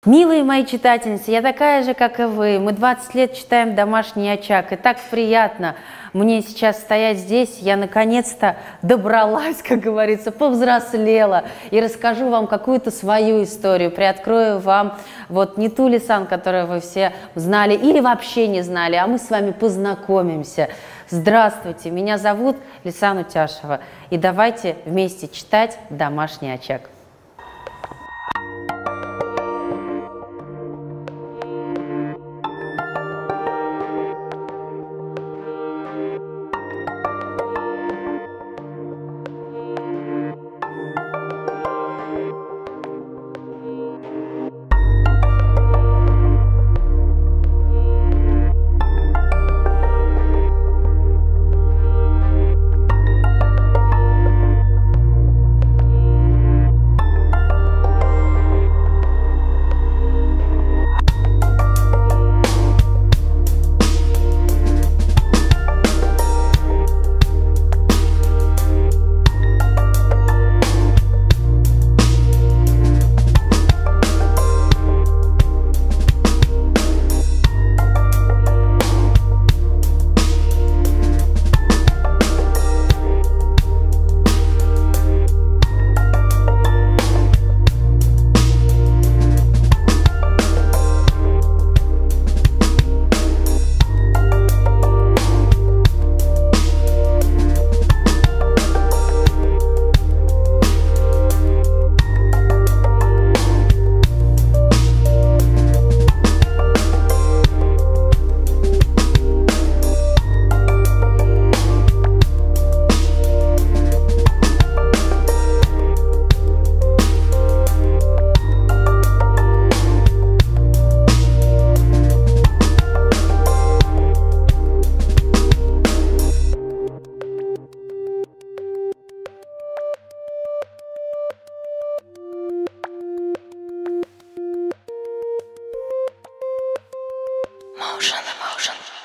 Милые мои читательницы, я такая же, как и вы. Мы 20 лет читаем «Домашний очаг», и так приятно мне сейчас стоять здесь. Я наконец-то добралась, как говорится, повзрослела и расскажу вам какую-то свою историю, приоткрою вам вот не ту Лисан, которую вы все знали или вообще не знали, а мы с вами познакомимся. Здравствуйте, меня зовут Лисан Утяшева, и давайте вместе читать «Домашний очаг». Motion.